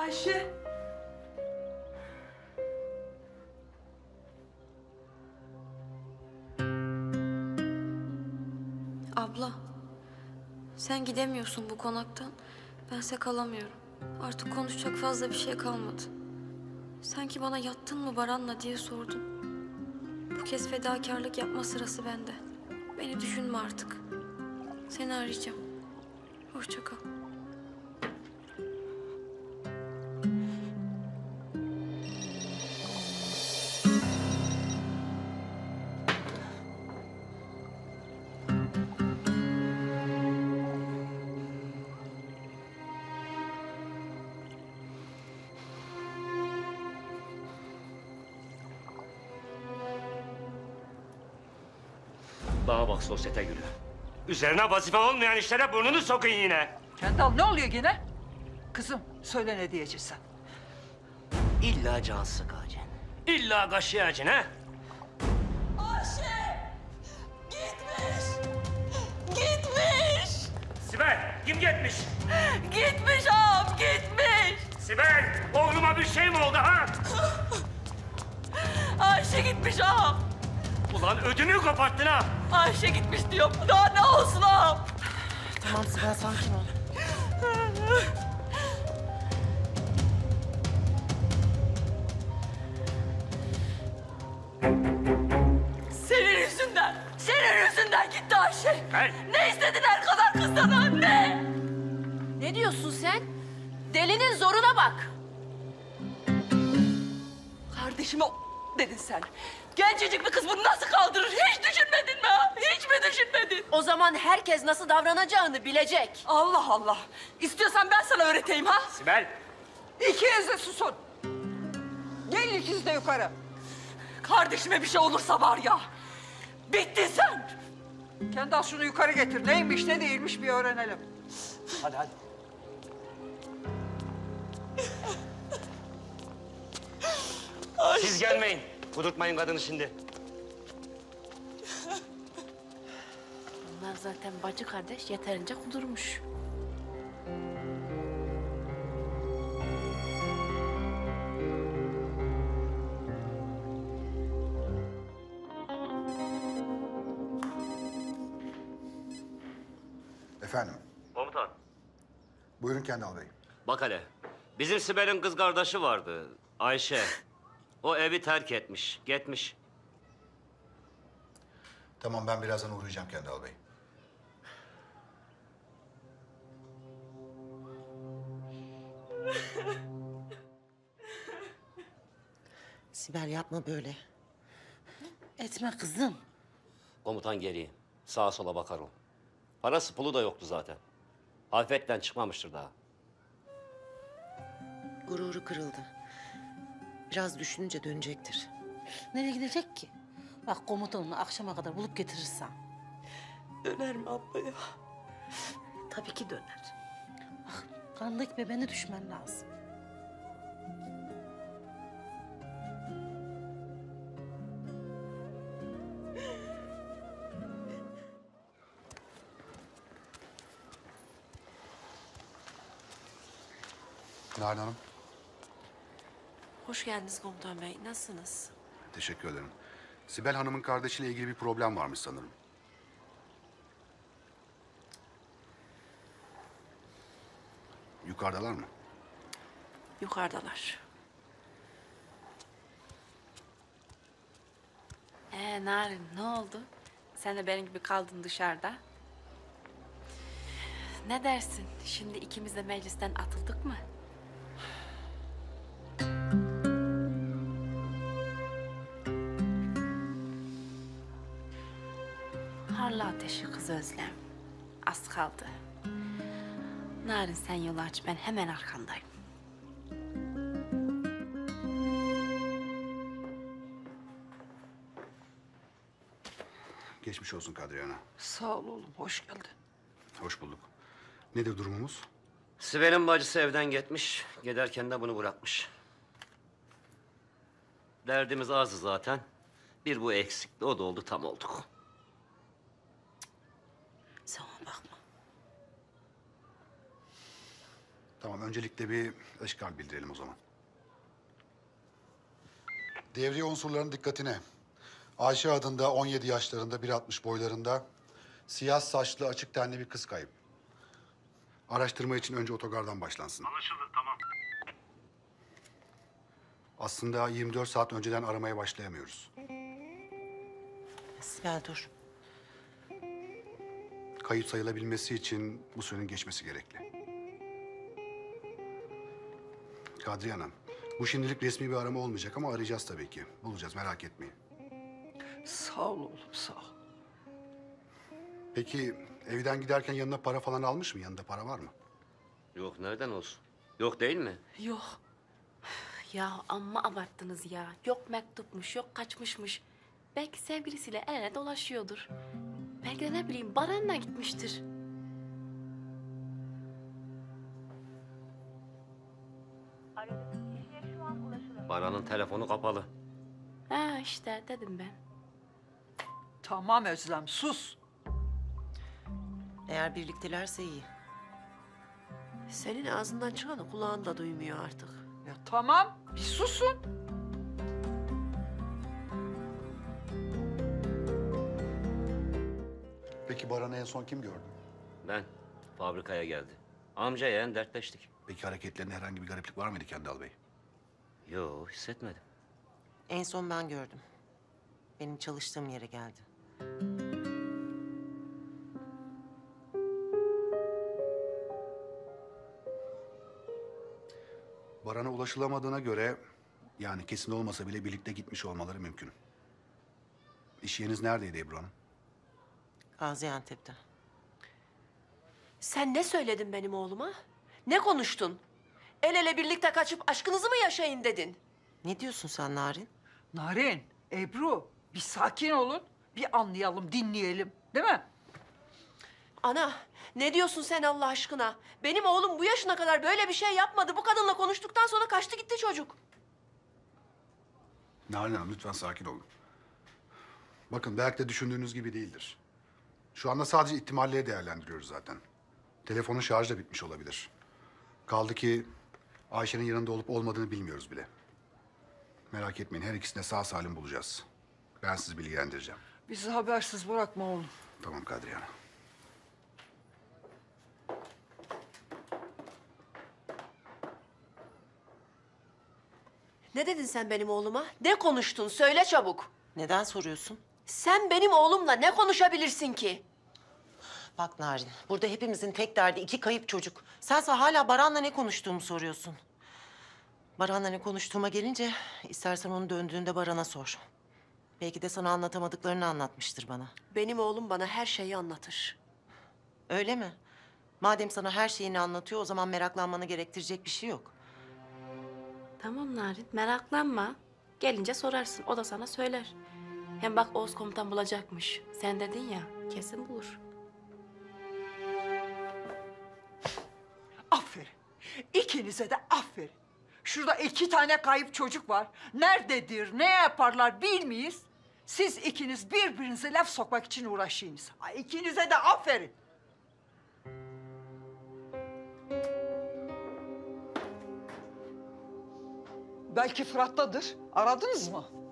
Ayşe. Abla, sen gidemiyorsun bu konaktan. Bense kalamıyorum. Artık konuşacak fazla bir şey kalmadı. Sanki bana yattın mı Baran'la diye sordun. Bu kez fedakarlık yapma sırası bende. Beni düşünme artık. Seni arayacağım. Hoşça kal. Bana bak sosyete gülü. Üzerine vazife olmayan işlere burnunu sokun yine. Kendal ne oluyor yine? Kızım söyle ne diyeceksin? İlla can sıkacaksın. İlla kaşıyacaksın ha? Ayşe! Gitmiş! Gitmiş! Sibel, kim gitmiş? Gitmiş ağam, gitmiş! Sibel, oğluma bir şey mi oldu ha? Ayşe gitmiş ağam! Ulan ödümü koparttın ha! Ayşe gitmiş diyorum, daha ne olsun ağam? Tamam Sibel, sakin ol. Senin yüzünden gitti Ayşe! Ben? Ne istedin her kadar kız sana, ne? Ne diyorsun sen? Delinin zoruna bak. Kardeşime dedin sen. Gencecik bir kız bunu nasıl kaldırır? Hiç düşünmedin mi ha? Hiç mi düşünmedin? O zaman herkes nasıl davranacağını bilecek. Allah Allah! İstiyorsan ben sana öğreteyim ha? Sibel! İkiniz de susun. Gelin ikiniz de yukarı. Kardeşime bir şey olursa var ya, bittin sen! Kendal şunu yukarı getir. Neymiş ne değilmiş bir öğrenelim. Hadi hadi. Siz gelmeyin. Kudurtmayın kadını şimdi. Bunlar zaten bacı kardeş yeterince kudurmuş. Efendim, Komutan. buyurun Kendal Bey. Bak hele. Bizim Sibel'in kız kardeşi vardı. Ayşe. O evi terk etmiş. Gitmiş. Tamam, ben birazdan uğrayacağım Kendal Bey. Sibel yapma böyle. Etme kızım. Komutan geri. Sağa sola bakar o. Parası pulu da yoktu zaten. Afetten çıkmamıştır daha. Gururu kırıldı. Biraz düşününce dönecektir. Nereye gidecek ki? Bak komutanını akşama kadar bulup getirirsen. Döner mi abla ya? Tabii ki döner. Bak karnındaki bebeğine düşmen lazım. Nalan Hanım, Hoş geldiniz komutan bey. Nasılsınız? teşekkür ederim. Sibel Hanım'ın kardeşiyle ilgili bir problem varmış sanırım. Yukarıdalar mı? Yukarıdalar. Narin ne oldu? Sen de benim gibi kaldın dışarıda. Ne dersin? Şimdi ikimiz de meclisten atıldık mı? Harlı ateşi kız Özlem. Az kaldı. Narin sen yolu aç, ben hemen arkandayım. Geçmiş olsun Kadriye Ana. Sağ ol oğlum, hoş geldin. Hoş bulduk. Nedir durumumuz? Sibel'in bacısı evden gitmiş. Giderken de bunu bırakmış. Derdimiz azdı zaten. Bir bu eksikti, o da oldu, tam olduk. Sen ona bakma. Tamam, öncelikle bir eşkal bildirelim o zaman. Devriye unsurlarının dikkatine. Ayşe adında 17 yaşlarında, 1.60 boylarında, siyah saçlı, açık tenli bir kız kayıp. Araştırma için önce otogardan başlansın. Anlaşıldı, tamam. Aslında 24 saat önceden aramaya başlayamıyoruz. Sibel dur. Kayıp sayılabilmesi için bu sürenin geçmesi gerekli. Kadriye Hanım, bu şimdilik resmi bir arama olmayacak ama arayacağız tabii ki. Bulacağız, merak etmeyin. Sağ ol oğlum, sağ ol. Peki evden giderken yanına para falan almış mı? Yanında para var mı? Yok nereden olsun? Yok değil mi? Yok. Ya amma abarttınız ya. Yok mektupmuş, yok kaçmışmış. Belki sevgilisiyle el ele dolaşıyordur. Belki de ne bileyim Baran'la gitmiştir. Baran'ın telefonu kapalı. Ha işte dedim ben. Tamam Özlem, sus. Eğer birliktelerse iyi. Senin ağzından çıkanı kulağın da duymuyor artık. Ya tamam, bir susun. Peki Baran'ı en son kim gördü? Ben fabrikaya geldi. Amca yeğen dertleştik. Peki hareketlerinde herhangi bir gariplik var mıydı Kendal Bey? Yo hissetmedim. En son ben gördüm. Benim çalıştığım yere geldi. Baran'a ulaşılamadığına göre, yani kesin olmasa bile birlikte gitmiş olmaları mümkün. İş yeriniz neredeydi Ebru Hanım? Gaziantep'te. Sen ne söyledin benim oğluma? Ne konuştun? El ele birlikte kaçıp aşkınızı mı yaşayın dedin? Ne diyorsun sen Narin? Narin, Ebru, bir sakin olun. Bir anlayalım, dinleyelim. Değil mi? Ana, ne diyorsun sen Allah aşkına? Benim oğlum bu yaşına kadar böyle bir şey yapmadı. Bu kadınla konuştuktan sonra kaçtı gitti çocuk. Narin Hanım lütfen sakin olun. Bakın belki de düşündüğünüz gibi değildir. Şu anda sadece ihtimalleri değerlendiriyoruz zaten. Telefonun şarjı da bitmiş olabilir. Kaldı ki Ayşe'nin yanında olup olmadığını bilmiyoruz bile. Merak etmeyin, her ikisini de sağ salim bulacağız. Ben sizi bilgilendireceğim. Bizi habersiz bırakma oğlum. Tamam Kadriye Hanım. Ne dedin sen benim oğluma? Ne konuştun? Söyle çabuk. Neden soruyorsun? Sen benim oğlumla ne konuşabilirsin ki? Bak Narin, burada hepimizin tek derdi 2 kayıp çocuk. Sense hala Baran'la ne konuştuğumu soruyorsun. Baran'la ne konuştuğuma gelince, istersen onu döndüğünde Baran'a sor. Belki de sana anlatamadıklarını anlatmıştır bana. Benim oğlum bana her şeyi anlatır. Öyle mi? Madem sana her şeyini anlatıyor, o zaman meraklanmanı gerektirecek bir şey yok. Tamam Narin, meraklanma. Gelince sorarsın, o da sana söyler. Hem bak Oğuz komutan bulacakmış. Sen dedin ya, kesin bulur. Aferin. İkinize de aferin. Şurada 2 tane kayıp çocuk var. Nerededir, ne yaparlar bilmeyiz. Siz ikiniz birbirinize laf sokmak için uğraşıyorsunuz. Ay, İkinize de aferin. Belki Fırat'tadır. Aradınız mı?